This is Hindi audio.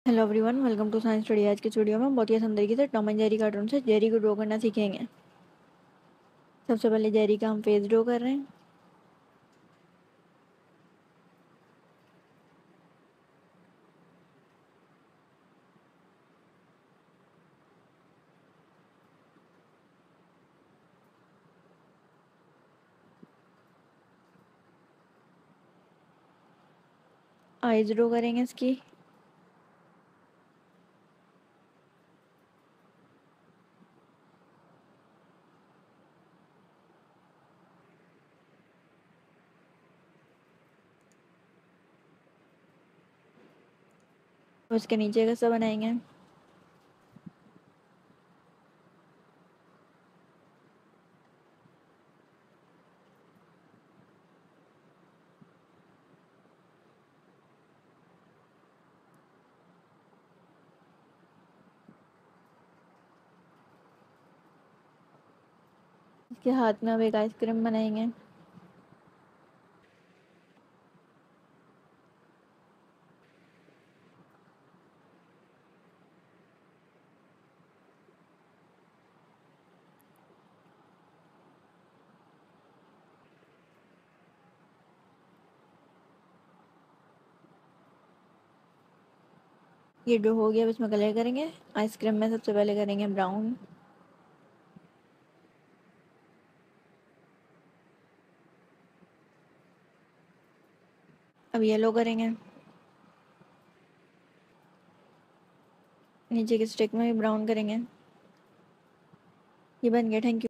Hello everyone, welcome to Science Study. आज की वीडियो में बहुत ही आसान तरीके से टॉम एंड जेरी कार्टून से जेरी को ड्रॉ करना सीखेंगे। सबसे पहले जेरी का हम फेस ड्रॉ कर रहे हैं। आईज ड्रॉ करेंगे इसकी। उसके नीचे कैसा बनाएंगे। इसके हाथ में अब एक आइसक्रीम बनाएंगे। ये ड्रॉ हो गया। अब इसमें कलर करेंगे। आइसक्रीम में सबसे पहले करेंगे ब्राउन। अब येलो करेंगे। नीचे के स्टिक में भी ब्राउन करेंगे। ये बन गया। Thank you.